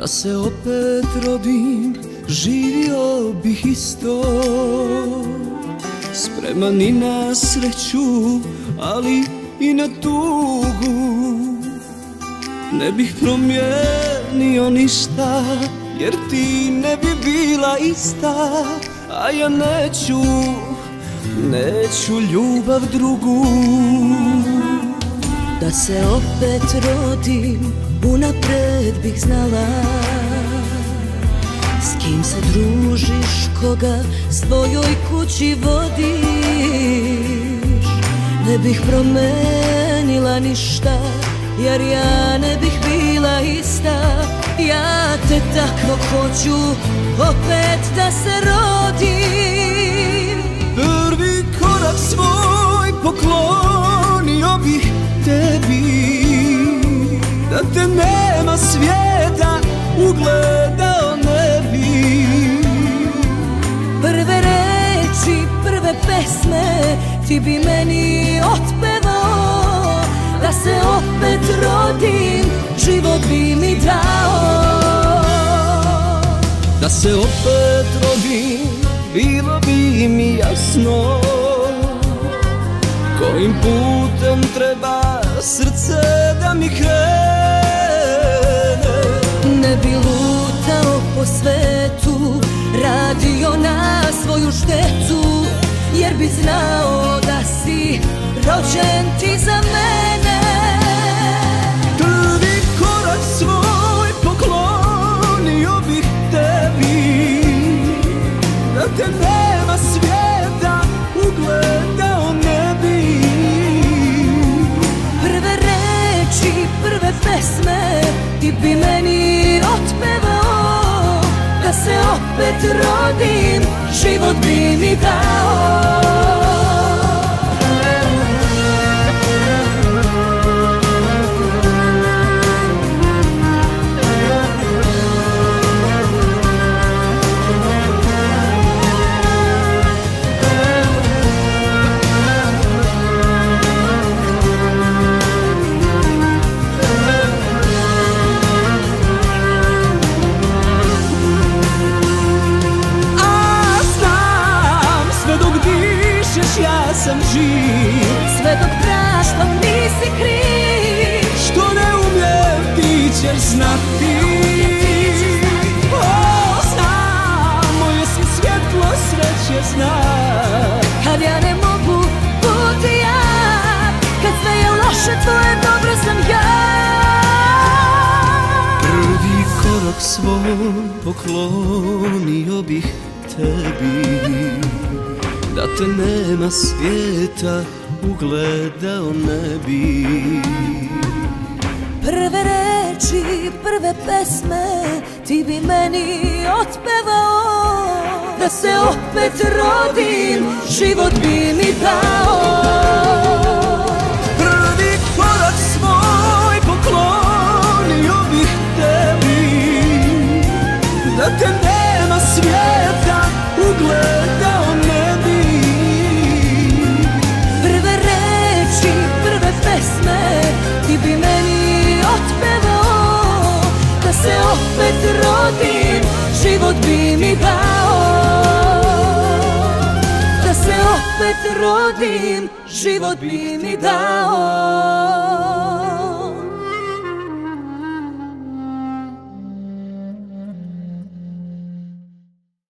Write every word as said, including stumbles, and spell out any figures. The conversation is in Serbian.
Da se opet rodim, živio bih isto, spreman i na sreću, ali i na tugu. Ne bih promijenio ništa, jer ti ne bi bila ista, a ja neću, neću ljubav drugu. Da se opet rodim, unapred bih znala s kim se družiš, koga svojoj kući vodiš. Ne bih promenila ništa, jer ja ne bih bila ista. Ja te takvog hoću opet da se rodim. Prvi korak svoj poklonio bih tebi, da te nema svijeta ugledao ne bi. Prve reči, prve pesme ti bi meni otpevao. Da se opet rodim, život bi mi dao. Da se opet rodim, bilo bi mi jasno kojim putem treba srce da mi krene. Ne bi lutao po svetu, radio na svoju štetu, jer bi znao da si rođen ti za mene. Prvi korak svoj poklonio bih tebi, da te nema svijeta ugledao ne bi. Prve reči, prve pesme ti bi meni otpevao. Da se opet rodim, život bi mi dao. Ja sam živ, sve dok praštam nisi kriv. Što ne umijem ti ćeš znati. O, znam, moje si svjetlo sreće znak. Kad ja ne mogu, budi ja. Kad sve je loše, tvoje dobro sam ja. Prvi korak svoj poklonio bih tebi, da te nema svijeta ugledao ne bi. Prve reči, prve pesme ti bi meni otpevao. Da se opet rodim, život bi mi dao. Prvi korak svoj poklonio bih tebi, da te nema svijeta ugledao ne bi. Ti bi meni otpevao. Da se opet rodim, život bi mi dao. Da se opet rodim, život bi mi dao.